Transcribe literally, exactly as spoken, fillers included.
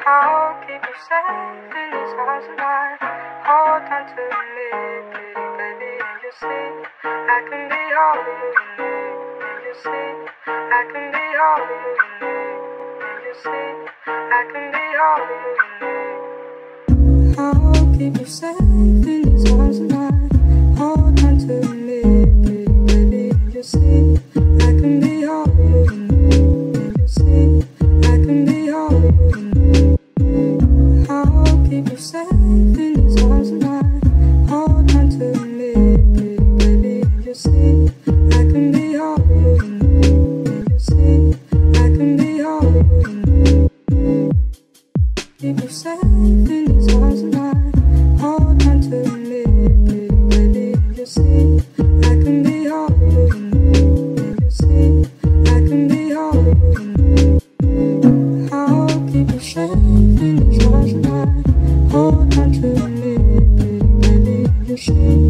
I'll keep you safe in these arms of mine. Hold on to me, pretty baby, and you see I can be all you need. And you see I can be all you need. And you see I can be all you need. I'll keep you safe in these arms of mine. Hold on to me, pretty baby, and you see I can be all you need. And you see I can be all you need. I'll keep you safe in these arms of mine. Hold on to me, pretty baby, and you see I can be all you need. And you see I can be all you need. Keep you safe in these arms of mine. Hold on to me, pretty baby, and you see I can be all you need. And you see I can be all you need. I'll keep you safe in these arms of mine. Hold on to me, pretty baby, and you see